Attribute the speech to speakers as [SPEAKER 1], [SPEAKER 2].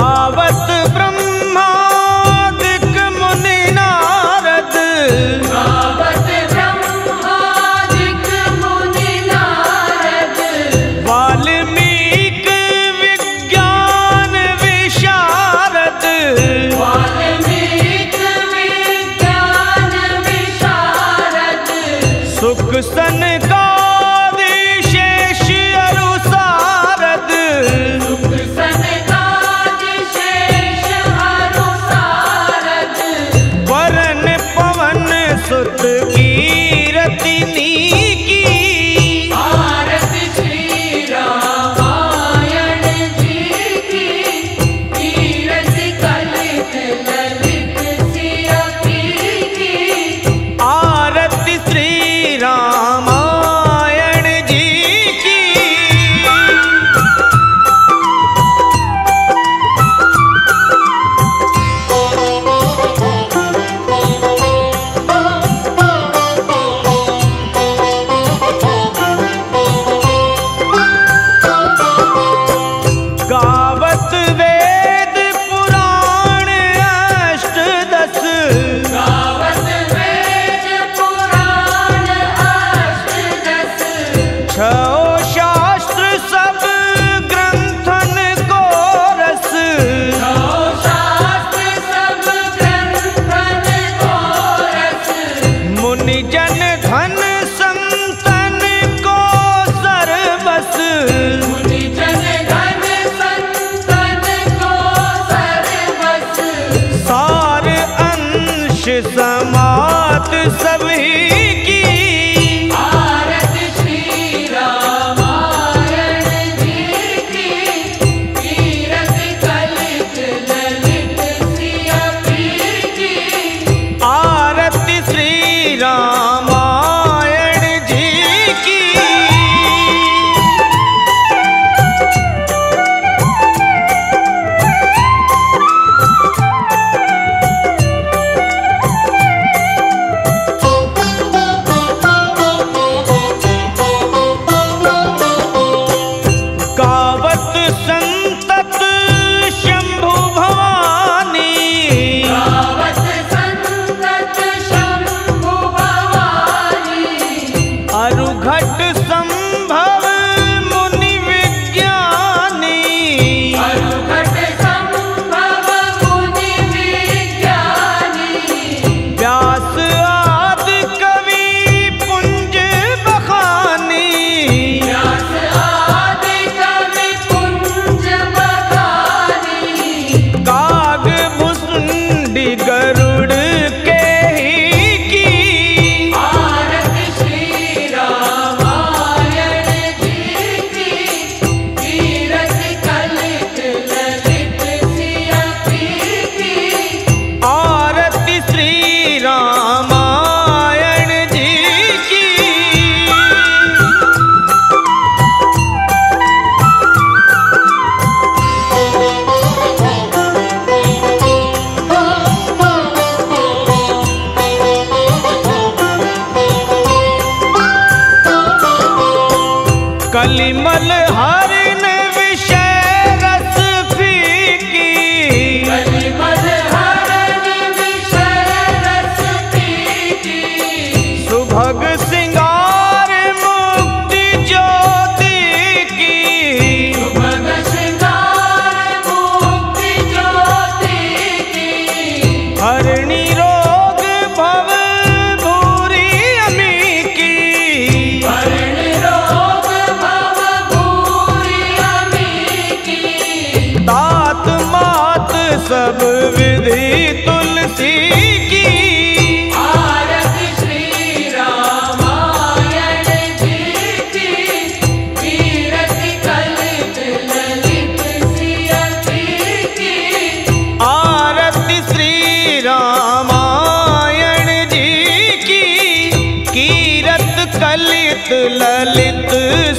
[SPEAKER 1] गावत ब्रह्मादिक मुनि नारद,
[SPEAKER 2] गावत ब्रह्मादिक मुनि नारद,
[SPEAKER 1] वाल्मीकि विज्ञान विशारद,
[SPEAKER 2] वाल्मीकि विज्ञान विशारद,
[SPEAKER 1] सुख सनकादि शेष अरु सारद,
[SPEAKER 2] सुख सनकादि शेष अरु सारद,
[SPEAKER 1] वरन पवन सुत कीरति नीकी,
[SPEAKER 2] आरती श्री रामायण जी की, कीरति कलित ललित सिया की,
[SPEAKER 1] आरती श्री रामायण जी की। गावत वेद पुराण अष्टदश,
[SPEAKER 2] गावत वेद पुराण अष्टदश,
[SPEAKER 1] छो शास्त्र सब ग्रंथन को रस,
[SPEAKER 2] छो शास्त्र सब ग्रंथन को रस,
[SPEAKER 1] मुनि जन धन संतन को सर्वस,
[SPEAKER 2] मुनि जन धन संतन को सर्वस,
[SPEAKER 1] सार अंश समात सभी की,
[SPEAKER 2] आरती श्री रामायण जी की, कीरति कलित ललित सिया की,
[SPEAKER 1] आरती श्री रामायण जी की। गावत संतत शंभु भवानी,
[SPEAKER 2] गावत संतत शंभु भवानी,
[SPEAKER 1] अरुघट संभव मुनि विज्ञानी,
[SPEAKER 2] अरुघट संभव मुनि विज्ञानी,
[SPEAKER 1] व्यास आदि कवि पुंज बखानी,
[SPEAKER 2] व्यास आदि कवि पुंज बखानी,
[SPEAKER 1] काग भुसुंडी गरुड़ के ही की,
[SPEAKER 2] आरती श्री रामायण जी की, कीरति कलित ललित सिया की,
[SPEAKER 1] आरती श्री रामायण जी की। कलिमल हरिन विषय रस फीकी,
[SPEAKER 2] कलिमल हरन विषय रस पीकी,
[SPEAKER 1] सुभग सिंगार मुक्ति ज्योति की,
[SPEAKER 2] सुभग श्रृंगार मुक्ति ज्योति की,
[SPEAKER 1] हरिणी रोग भव भूरी अमी की,
[SPEAKER 2] हरण रोग भव भूरि अमी की,
[SPEAKER 1] तात मात सब विधि तुलसी की,
[SPEAKER 2] आरती श्री रामायण जी की, कीरति कलित ललित सिया की,
[SPEAKER 1] आरती श्री रामायण जी की, कीरत कलित ललित